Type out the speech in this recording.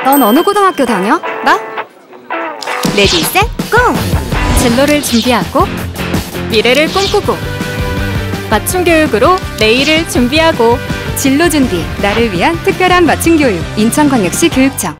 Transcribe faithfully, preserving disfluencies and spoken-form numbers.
넌 어느 고등학교 다녀? 나? 레디 셋 고! 진로를 준비하고 미래를 꿈꾸고 맞춤 교육으로 내일을 준비하고 진로 준비, 나를 위한 특별한 맞춤 교육 인천광역시 교육청.